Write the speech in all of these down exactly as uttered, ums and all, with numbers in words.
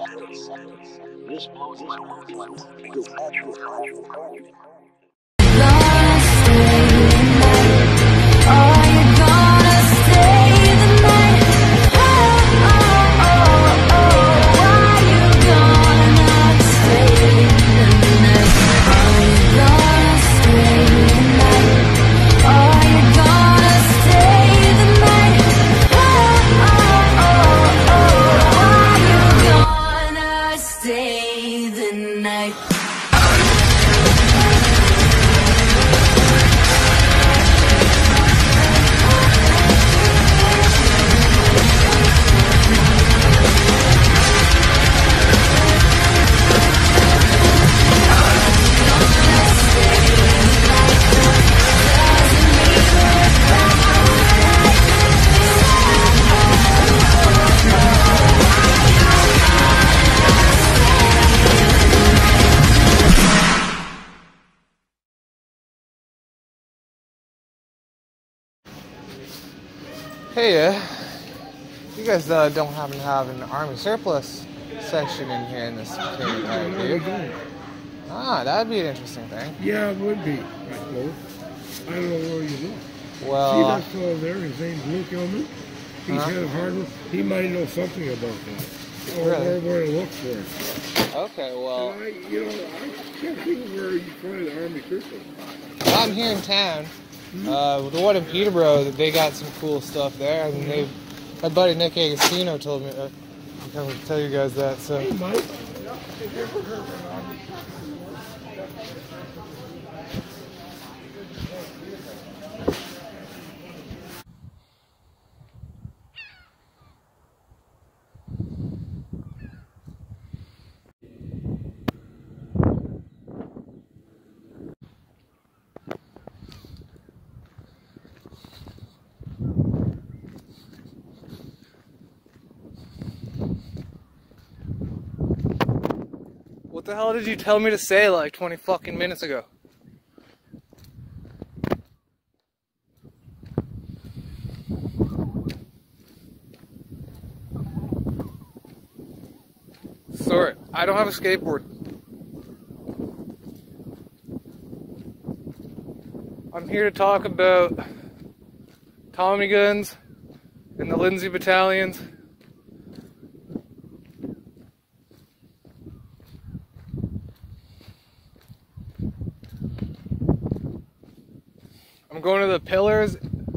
This blows my mind because actual actual code. Hey, uh, you guys uh, don't happen to have an army surplus section in here in this particular area, do you? Ah, that'd be an interesting thing. Yeah, it would be, I suppose. I don't know where you look. Well, see that fellow there? His name's Luke Elman. He's huh? head of hardware. He might know something about that. Or really? where to look for it. Okay, well, And I, you know, I can't think of where you find the army surplus. I'm here in town. Uh, the one in Peterborough, they got some cool stuff there. I mean, they, my buddy Nick Agostino told me uh, to tell you guys that. So. Hey, Mike. Have you ever heard of an army? What the hell did you tell me to say like twenty fucking minutes ago? Sorry, I don't have a skateboard. I'm here to talk about Tommy guns and the Lindsay battalions. I'm going to the pillars.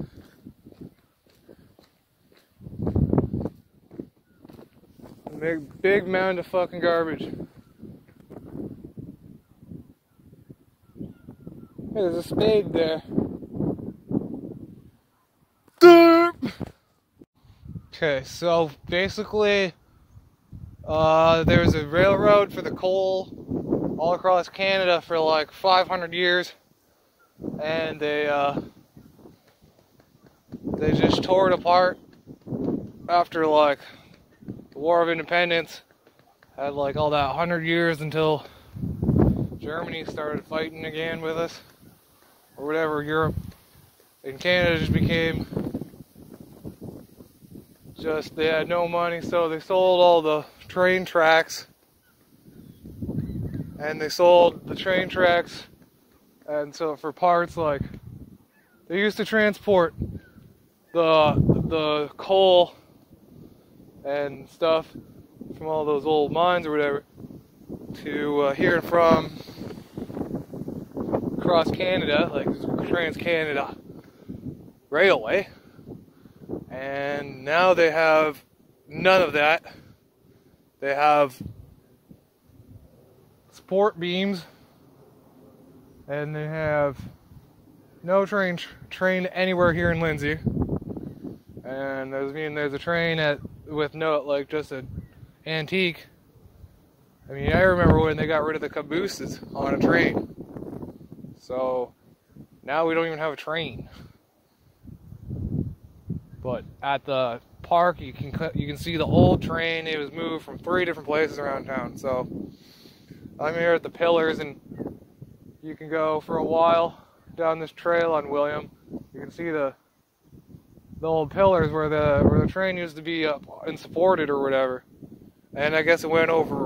Big, big mound of fucking garbage. Hey, there's a spade there. Okay, so basically, uh, there's a railroad for the coal all across Canada for like five hundred years. And they uh, they just tore it apart after like the War of Independence. Had like all that hundred years until Germany started fighting again with us, or whatever. Europe and Canada just became just they had no money, so they sold all the train tracks, and they sold the train tracks. And so for parts, like, they used to transport the the coal and stuff from all those old mines or whatever to uh, here and from across Canada, like Trans-Canada Railway. And now they have none of that. They have support beams. And they have no train train anywhere here in Lindsay. And there's I mean there's a train at with no like just an antique. I mean I remember when they got rid of the cabooses on a train. So now we don't even have a train. But at the park you can you can see the old train. It was moved from three different places around town. So I'm here at the pillars, and you can go for a while down this trail on William. You can see the the old pillars where the where the train used to be up and supported or whatever. and I guess it went over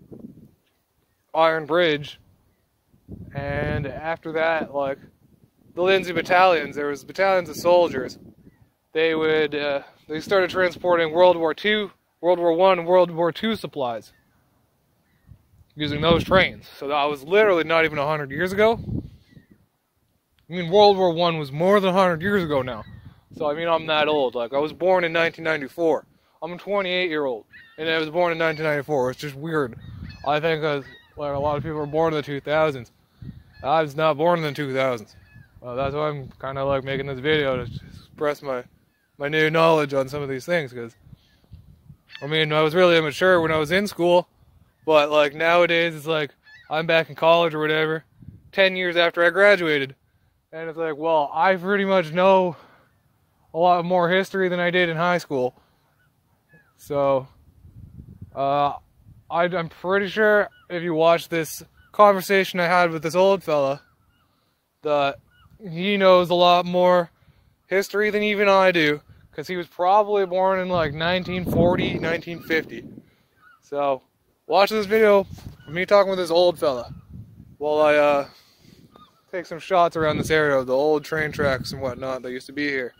Iron Bridge. And after that, like, the Lindsay battalions, there was battalions of soldiers. They would, uh, they started transporting World War Two, World War One, and World War Two supplies using those trains. So that was literally not even a hundred years ago. I mean, World War One was more than a hundred years ago now. So I mean, I'm that old. Like, I was born in nineteen ninety-four. I'm a twenty-eight year old, and I was born in nineteen ninety-four. It's just weird. I think uh, like a lot of people were born in the two thousands. I was not born in the two thousands. Well, that's why I'm kind of like making this video, to express my my new knowledge on some of these things. Because I mean, I was really immature when I was in school, but like nowadays it's like I'm back in college or whatever, ten years after I graduated, and it's like, well, I pretty much know a lot more history than I did in high school. So, uh, I, I'm pretty sure if you watch this conversation I had with this old fella, that he knows a lot more history than even I do, because he was probably born in like nineteen forty, nineteen fifty. So, watch this video of me talking with this old fella while I uh, take some shots around this area of the old train tracks and whatnot that used to be here.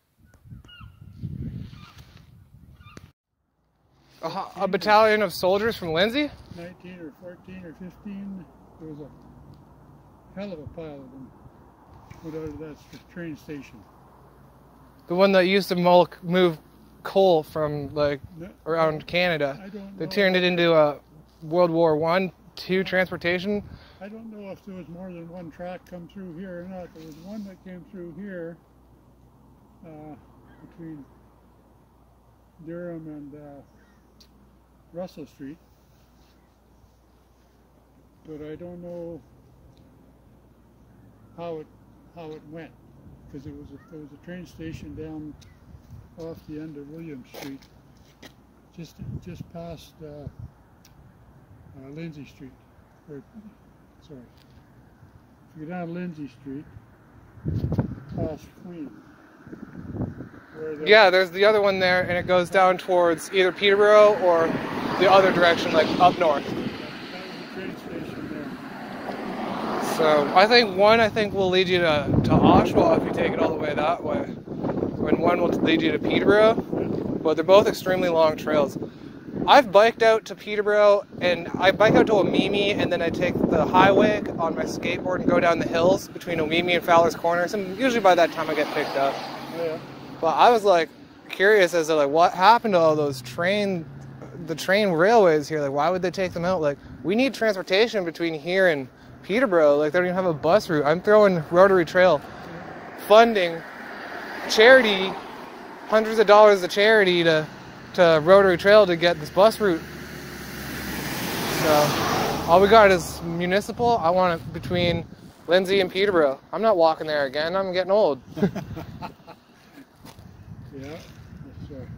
A, a battalion of soldiers from Lindsay? nineteen or fourteen or fifteen, there was a hell of a pile of them put out of that train station. The one that used to mulk, move coal from like No, around Canada. I don't They know. turned it into a World War One, two transportation. I don't know if there was more than one track come through here or not. There was one that came through here uh, between Durham and uh, Russell Street, but I don't know how it how it went, because it was a, there was a train station down off the end of William Street, just just past uh, uh, Lindsay Street. Or, sorry, if you go down Lindsay Street, past Queen. Where the, Yeah, there's the other one there, and it goes down towards either Peterborough or the other direction, like up north. that was the train station there. So I think one, I think will lead you to, to Oshawa if you take it all the way that way, and one will lead you to Peterborough. But they're both extremely long trails. I've biked out to Peterborough, and I bike out to Omemee, and then I take the highway on my skateboard and go down the hills between Omemee and Fowler's Corners, and usually by that time I get picked up. Yeah. But I was like curious as to like what happened to all those train, the train railways here. Like, why would they take them out? Like, we need transportation between here and Peterborough. Like, they don't even have a bus route. I'm throwing Rotary Trail funding, charity, hundreds of dollars of charity to to Rotary Trail to get this bus route. So all we got is municipal. I want it between Lindsay and Peterborough. I'm not walking there again. I'm getting old. Yeah, that's right.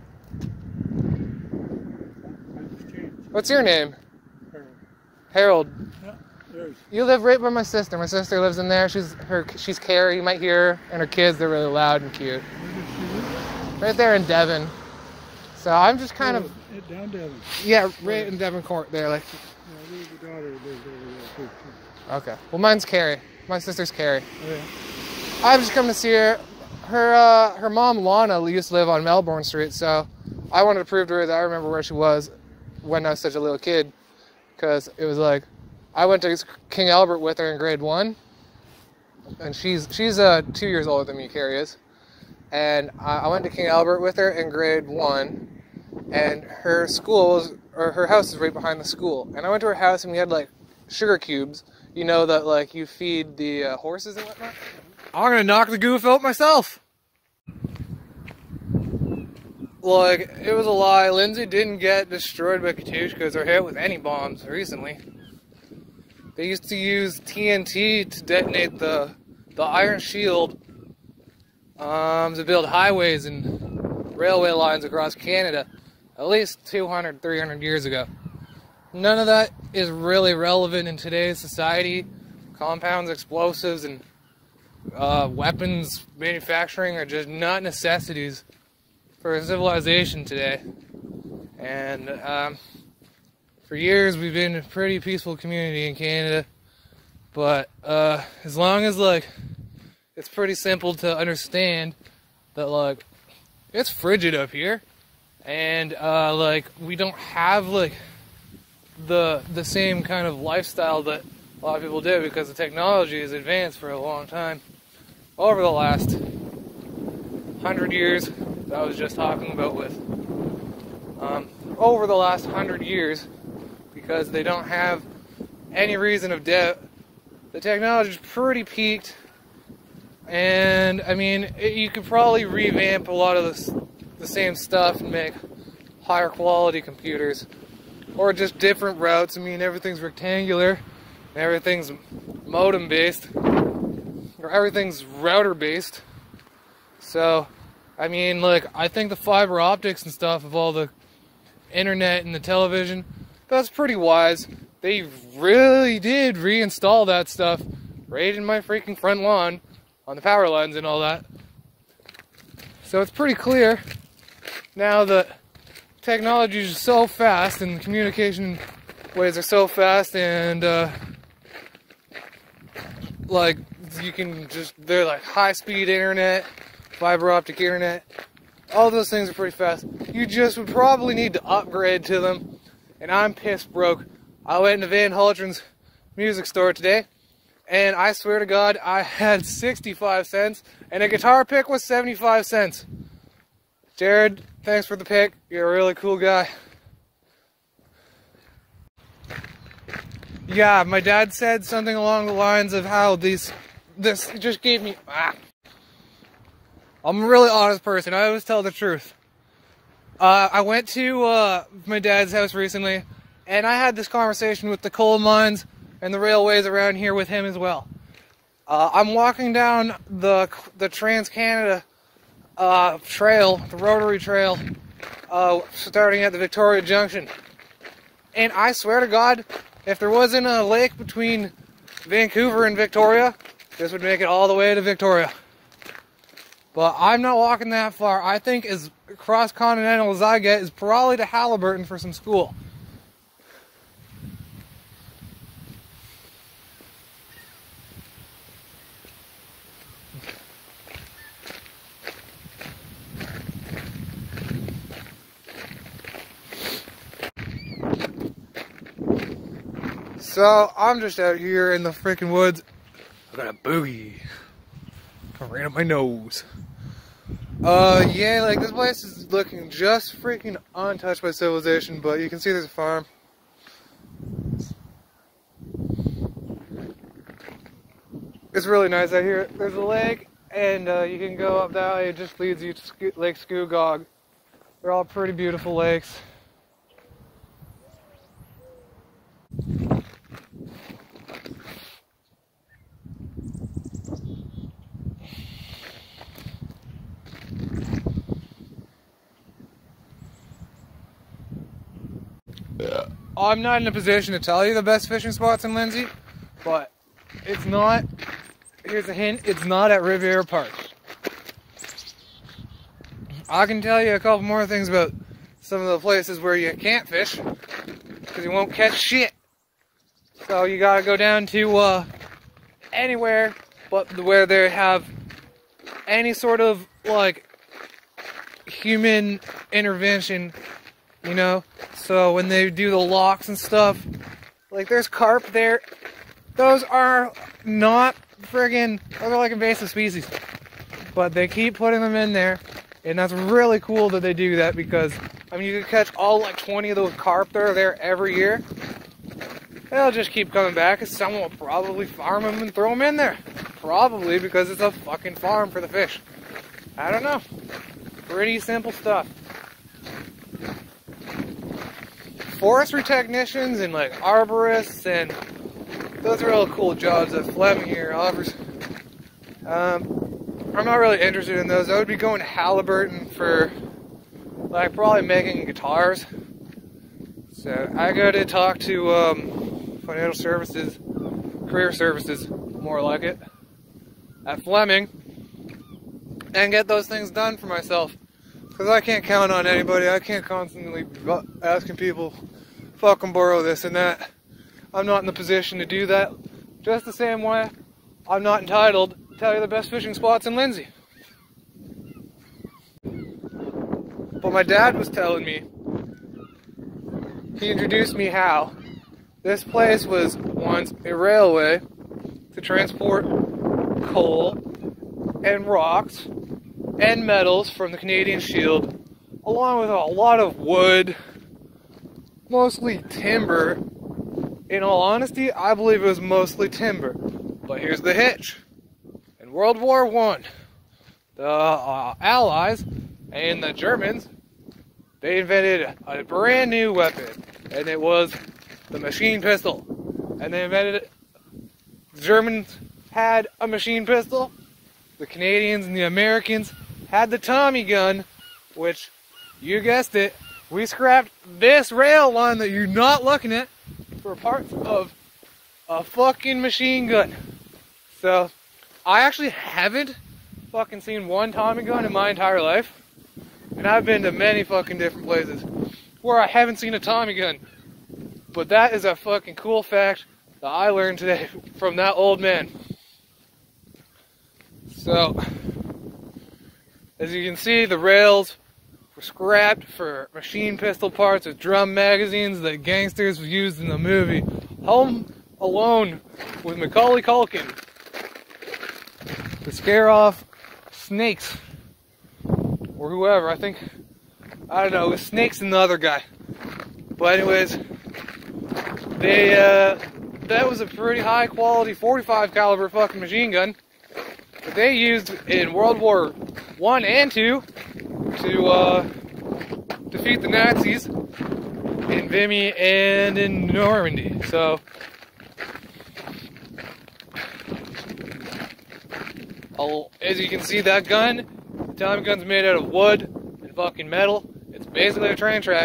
I just changed. What's your name? Harold. Harold. Yeah, there's. You live right by my sister. My sister lives in there. She's her. She's Carrie. You might hear her and her kids. They're really loud and cute. Where does she live? Right there in Devon. So I'm just kind of Oh, it- down Devon. yeah, right in Devon Court there. Like, Yeah, there's a daughter who lives over there too. okay. Well, mine's Carrie. My sister's Carrie. Oh, yeah. I've just come to see her. Her uh, her mom Lana used to live on Melbourne Street, so I wanted to prove to her that I remember where she was when I was such a little kid, because it was like I went to King Albert with her in grade one, and she's she's uh, two years older than me, Carrie is, and I, I went to King Albert with her in grade one, and her school was, or her house is right behind the school, and I went to her house and we had like sugar cubes, you know, that like you feed the uh, horses and whatnot. I'm gonna knock the goof out myself. Like, it was a lie. Lindsay didn't get destroyed by Katushkas or hit with any bombs recently. They used to use T N T to detonate the the Iron Shield um, to build highways and railway lines across Canada at least two hundred, three hundred years ago. None of that is really relevant in today's society. Compounds, explosives, and uh, weapons manufacturing are just not necessities for civilization today. And um, for years we've been a pretty peaceful community in Canada, but uh, as long as like it's pretty simple to understand that like it's frigid up here, and uh, like we don't have like the the same kind of lifestyle that a lot of people do, because the technology has advanced for a long time over the last hundred years that I was just talking about with um, over the last hundred years, because they don't have any reason of doubt. The technology's pretty peaked, and I mean it, you could probably revamp a lot of this, the same stuff and make higher quality computers, or just different routes. I mean everything's rectangular, everything's modem based, or everything's router based. So I mean, like, I think the fiber optics and stuff of all the internet and the television, that's pretty wise. They really did reinstall that stuff right in my freaking front lawn on the power lines and all that. So it's pretty clear now that technology is so fast and the communication ways are so fast, and uh, like you can just, they're like high-speed internet, fiber optic internet, all those things are pretty fast. You just would probably need to upgrade to them, and I'm pissed broke. I went into Van Haltren's music store today, and I swear to God, I had sixty-five cents, and a guitar pick was seventy-five cents. Jared, thanks for the pick. You're a really cool guy. Yeah, my dad said something along the lines of how these, this just gave me, ah. I'm a really honest person. I always tell the truth. Uh, I went to uh, my dad's house recently, and I had this conversation with the coal mines and the railways around here with him as well. Uh, I'm walking down the the Trans-Canada uh, trail, the rotary trail, uh, starting at the Victoria Junction. And I swear to God, if there wasn't a lake between Vancouver and Victoria, this would make it all the way to Victoria. But I'm not walking that far. I think as cross-continental as I get is probably to Halliburton for some school. So, I'm just out here in the freaking woods. I got a boogie. Right up my nose. Uh, yeah, like this place is looking just freaking untouched by civilization, but you can see there's a farm. It's really nice out here. There's a lake, and uh, you can go up that way. It just leads you to Sco- Lake Scugog. They're all pretty beautiful lakes. I'm not in a position to tell you the best fishing spots in Lindsay, but it's not, here's a hint, it's not at Riviera Park. I can tell you a couple more things about some of the places where you can't fish, because you won't catch shit. So you gotta go down to uh, anywhere but where they have any sort of, like, human intervention, you know? So when they do the locks and stuff, like there's carp there. Those are not friggin', those are like invasive species. But they keep putting them in there, and that's really cool that they do that, because, I mean, you can catch all like twenty of those carp that are there every year. They'll just keep coming back, because someone will probably farm them and throw them in there. Probably because it's a fucking farm for the fish. I don't know. Pretty simple stuff. Forestry technicians and like arborists, and those are all cool jobs that Fleming here offers. Um, I'm not really interested in those. I would be going to Halliburton for like probably making guitars. So I got to talk to um, financial services, career services, more like it, at Fleming, and get those things done for myself. Because I can't count on anybody. I can't constantly be asking people fucking borrow this and that. I'm not in the position to do that. Just the same way, I'm not entitled to tell you the best fishing spots in Lindsay. But my dad was telling me, he introduced me how this place was once a railway to transport coal and rocks and metals from the Canadian Shield, along with a lot of wood, mostly timber. In all honesty, I believe it was mostly timber. But here's the hitch. In World War One, the uh, Allies and the Germans, they invented a brand new weapon, and it was the machine pistol. And they invented it. The Germans had a machine pistol. The Canadians and the Americans had the Tommy gun, which, you guessed it, we scrapped this rail line that you're not looking at for parts of a fucking machine gun. So, I actually haven't fucking seen one Tommy gun in my entire life. And I've been to many fucking different places where I haven't seen a Tommy gun. But that is a fucking cool fact that I learned today from that old man. So, as you can see, the rails were scrapped for machine pistol parts with drum magazines that gangsters used in the movie Home Alone with Macaulay Culkin to scare off snakes. Or whoever, I think, I don't know, it was Snakes and the other guy. But anyways, they, uh, that was a pretty high quality forty-five caliber fucking machine gun that they used in World War One and Two to, uh, defeat the Nazis in Vimy and in Normandy. So, I'll, as you can see, that gun, the Tommy gun's made out of wood and fucking metal. It's basically a train track.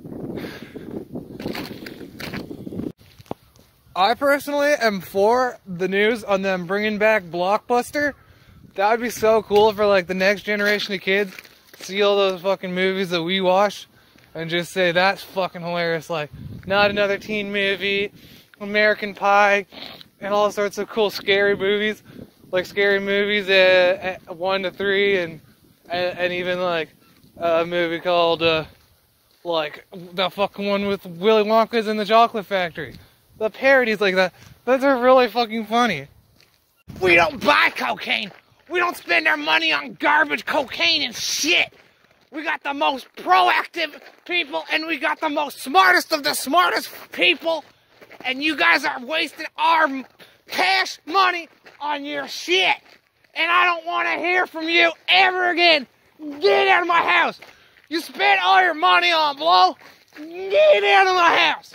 I personally am for the news on them bringing back Blockbuster. That would be so cool for like the next generation of kids. See all those fucking movies that we watch and just say, that's fucking hilarious. Like, not another teen movie, American Pie, and all sorts of cool scary movies. Like scary movies at, at one to three, and, and and even like a movie called uh, like the fucking one with Willy Wonka's in the Chocolate Factory. The parodies like that, those are really fucking funny. We don't buy cocaine. We don't spend our money on garbage cocaine and shit. We got the most proactive people, and we got the most smartest of the smartest people, and you guys are wasting our cash money on your shit. And I don't want to hear from you ever again. Get out of my house. You spent all your money on blow. Get out of my house.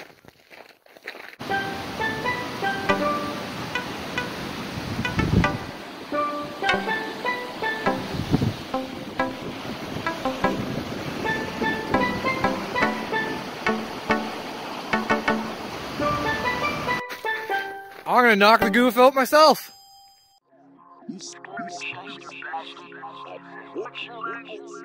I'm gonna knock the goof out myself. You, you, you,